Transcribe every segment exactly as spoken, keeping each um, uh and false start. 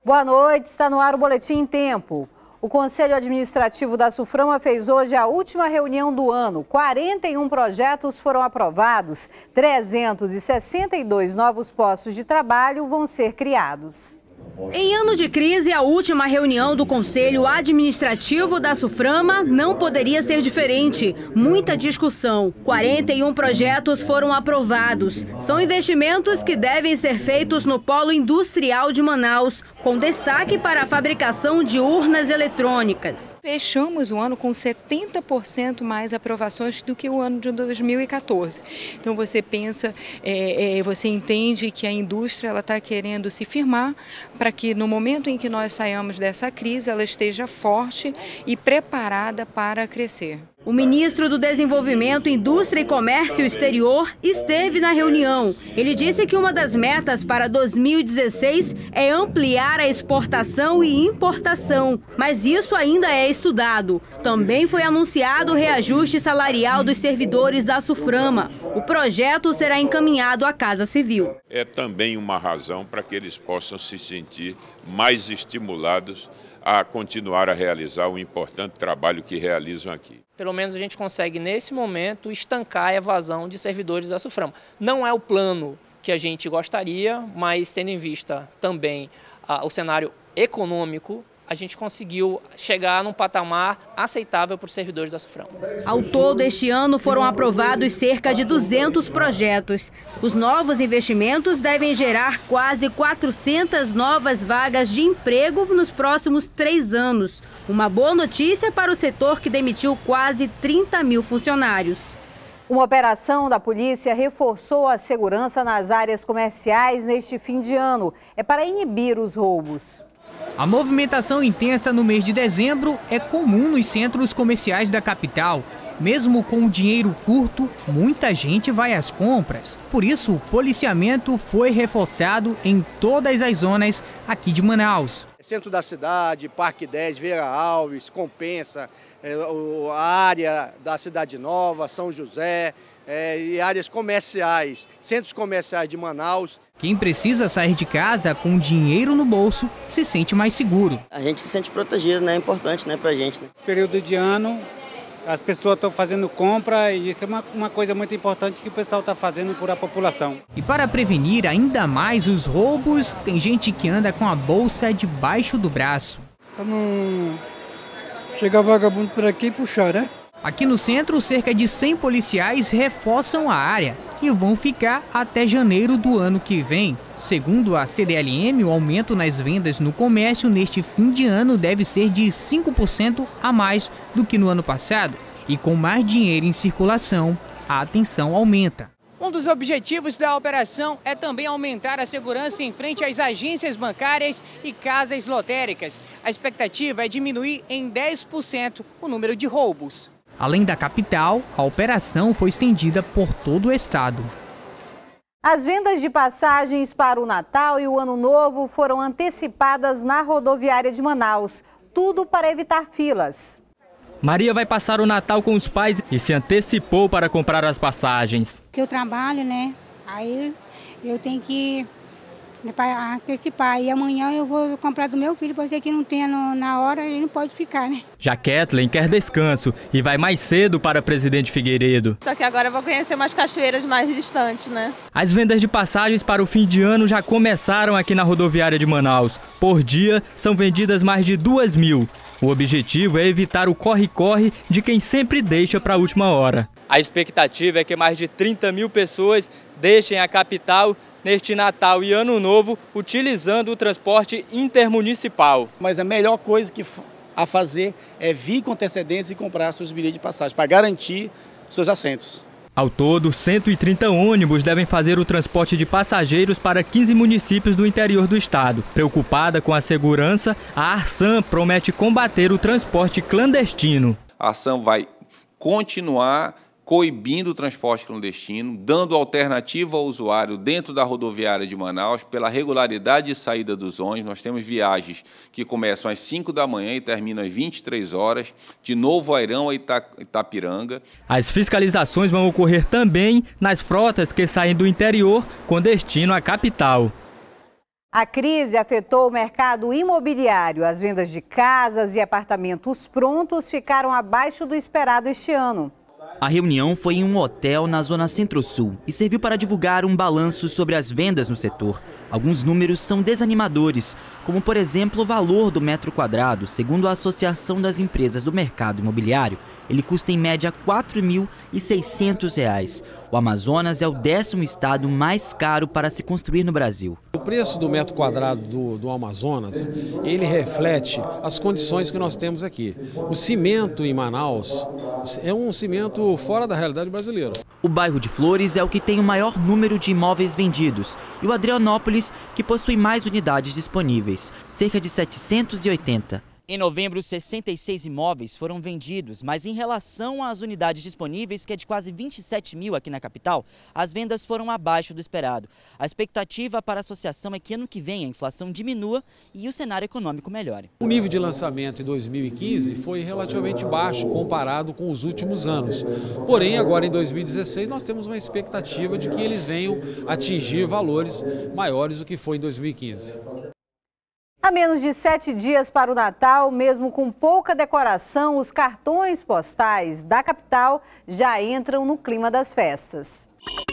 Boa noite, está no ar o Boletim em Tempo. O Conselho Administrativo da SUFRAMA fez hoje a última reunião do ano. quarenta e um projetos foram aprovados, trezentos e sessenta e dois novos postos de trabalho vão ser criados. Em ano de crise, a última reunião do Conselho Administrativo da SUFRAMA não poderia ser diferente. Muita discussão. quarenta e um projetos foram aprovados. São investimentos que devem ser feitos no Polo Industrial de Manaus, com destaque para a fabricação de urnas eletrônicas. Fechamos o ano com setenta por cento mais aprovações do que o ano de dois mil e quatorze. Então você pensa, é, é, você entende que a indústria ela está querendo se firmar para que no momento em que nós saiamos dessa crise, ela esteja forte e preparada para crescer. O ministro do Desenvolvimento, Indústria e Comércio Exterior esteve na reunião. Ele disse que uma das metas para dois mil e dezesseis é ampliar a exportação e importação, mas isso ainda é estudado. Também foi anunciado o reajuste salarial dos servidores da SUFRAMA. O projeto será encaminhado à Casa Civil. É também uma razão para que eles possam se sentir mais estimulados a continuar a realizar o importante trabalho que realizam aqui. Pelo menos a gente consegue, nesse momento, estancar a evasão de servidores da SUFRAMA. Não é o plano que a gente gostaria, mas tendo em vista também ah, o cenário econômico, a gente conseguiu chegar num patamar aceitável para os servidores da SUFRAMA. Ao todo, este ano foram aprovados cerca de duzentos projetos. Os novos investimentos devem gerar quase quatrocentas novas vagas de emprego nos próximos três anos. Uma boa notícia para o setor que demitiu quase trinta mil funcionários. Uma operação da polícia reforçou a segurança nas áreas comerciais neste fim de ano. É para inibir os roubos. A movimentação intensa no mês de dezembro é comum nos centros comerciais da capital. Mesmo com o dinheiro curto, muita gente vai às compras. Por isso, o policiamento foi reforçado em todas as zonas aqui de Manaus. Centro da cidade, Parque dez, Vera Alves, Compensa, a área da Cidade Nova, São José, é, e áreas comerciais, centros comerciais de Manaus. Quem precisa sair de casa com dinheiro no bolso se sente mais seguro. A gente se sente protegido, né? É importante, né, pra gente. Né? Esse período de ano, as pessoas estão fazendo compra e isso é uma, uma coisa muito importante que o pessoal está fazendo por a população. E para prevenir ainda mais os roubos, tem gente que anda com a bolsa debaixo do braço. Para não chegar vagabundo por aqui e puxar, né? Aqui no centro, cerca de cem policiais reforçam a área e vão ficar até janeiro do ano que vem. Segundo a C D L M, o aumento nas vendas no comércio neste fim de ano deve ser de cinco por cento a mais do que no ano passado. E com mais dinheiro em circulação, a atenção aumenta. Um dos objetivos da operação é também aumentar a segurança em frente às agências bancárias e casas lotéricas. A expectativa é diminuir em dez por cento o número de roubos. Além da capital, a operação foi estendida por todo o estado. As vendas de passagens para o Natal e o Ano Novo foram antecipadas na rodoviária de Manaus. Tudo para evitar filas. Maria vai passar o Natal com os pais e se antecipou para comprar as passagens. Que eu trabalho, né? Aí eu tenho que antecipar. E amanhã eu vou comprar do meu filho, pode ser que não tenha no, na hora, ele não pode ficar, né? Já Kathleen quer descanso e vai mais cedo para Presidente Figueiredo. Só que agora eu vou conhecer umas cachoeiras mais distantes, né? As vendas de passagens para o fim de ano já começaram aqui na rodoviária de Manaus. Por dia, são vendidas mais de duas mil. O objetivo é evitar o corre-corre de quem sempre deixa para a última hora. A expectativa é que mais de trinta mil pessoas deixem a capital neste Natal e Ano Novo utilizando o transporte intermunicipal. Mas a melhor coisa que a fazer é vir com antecedência e comprar seus bilhetes de passagem para garantir seus assentos. Ao todo, cento e trinta ônibus devem fazer o transporte de passageiros para quinze municípios do interior do estado. Preocupada com a segurança, a Arsan promete combater o transporte clandestino. A Arsan vai continuar coibindo o transporte clandestino, dando alternativa ao usuário dentro da rodoviária de Manaus pela regularidade de saída dos ônibus. Nós temos viagens que começam às cinco da manhã e terminam às vinte e três horas, de Novo Airão a Itapiranga. As fiscalizações vão ocorrer também nas frotas que saem do interior com destino à capital. A crise afetou o mercado imobiliário. As vendas de casas e apartamentos prontos ficaram abaixo do esperado este ano. A reunião foi em um hotel na zona Centro-Sul e serviu para divulgar um balanço sobre as vendas no setor. Alguns números são desanimadores, como por exemplo o valor do metro quadrado. Segundo a Associação das Empresas do Mercado Imobiliário, ele custa em média quatro mil e seiscentos reais. O Amazonas é o décimo estado mais caro para se construir no Brasil. O preço do metro quadrado do, do Amazonas, ele reflete as condições que nós temos aqui. O cimento em Manaus é um cimento fora da realidade brasileira. O bairro de Flores é o que tem o maior número de imóveis vendidos e o Adrianópolis, que possui mais unidades disponíveis, cerca de setecentos e oitenta. Em novembro, sessenta e seis imóveis foram vendidos, mas em relação às unidades disponíveis, que é de quase vinte e sete mil aqui na capital, as vendas foram abaixo do esperado. A expectativa para a associação é que ano que vem a inflação diminua e o cenário econômico melhore. O nível de lançamento em dois mil e quinze foi relativamente baixo comparado com os últimos anos. Porém, agora em dois mil e dezesseis, nós temos uma expectativa de que eles venham atingir valores maiores do que foi em dois mil e quinze. Há menos de sete dias para o Natal, mesmo com pouca decoração, os cartões postais da capital já entram no clima das festas.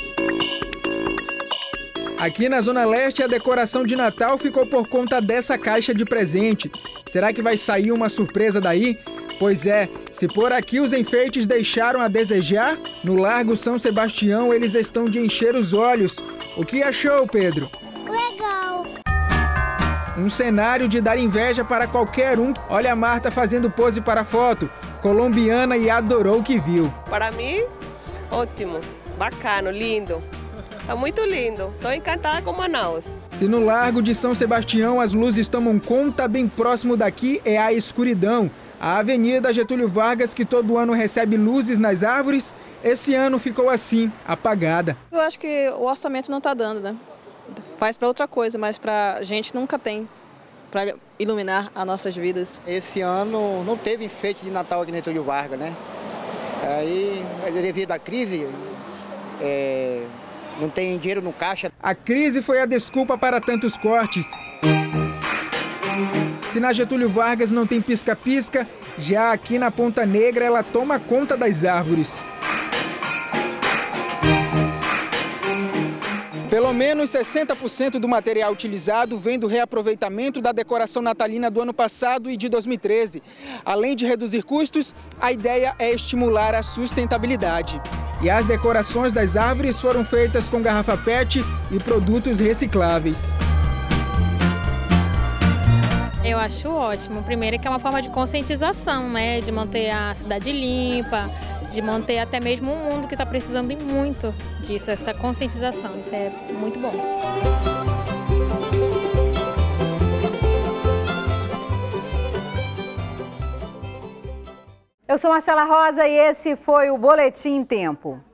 Aqui na Zona Leste, a decoração de Natal ficou por conta dessa caixa de presente. Será que vai sair uma surpresa daí? Pois é, se por aqui os enfeites deixaram a desejar, no Largo São Sebastião eles estão de encher os olhos. O que achou, Pedro? Legal! Um cenário de dar inveja para qualquer um. Olha a Marta fazendo pose para a foto. Colombiana e adorou o que viu. Para mim, ótimo, bacana, lindo. É muito lindo. Estou encantada com Manaus. Se no Largo de São Sebastião as luzes tomam conta, bem próximo daqui é a escuridão. A Avenida Getúlio Vargas, que todo ano recebe luzes nas árvores, esse ano ficou assim, apagada. Eu acho que o orçamento não está dando, né? Faz para outra coisa, mas para a gente nunca tem para iluminar as nossas vidas. Esse ano não teve enfeite de Natal aqui no Getúlio Vargas, né? Aí, devido à crise, é, não tem dinheiro no caixa. A crise foi a desculpa para tantos cortes. Se na Getúlio Vargas não tem pisca-pisca, já aqui na Ponta Negra ela toma conta das árvores. Pelo menos sessenta por cento do material utilizado vem do reaproveitamento da decoração natalina do ano passado e de dois mil e treze. Além de reduzir custos, a ideia é estimular a sustentabilidade. E as decorações das árvores foram feitas com garrafa P E T e produtos recicláveis. Eu acho ótimo. Primeiro que é uma forma de conscientização, né? De manter a cidade limpa, de manter até mesmo o mundo que está precisando muito disso, essa conscientização. Isso é muito bom. Eu sou Marcela Rosa e esse foi o Boletim Tempo.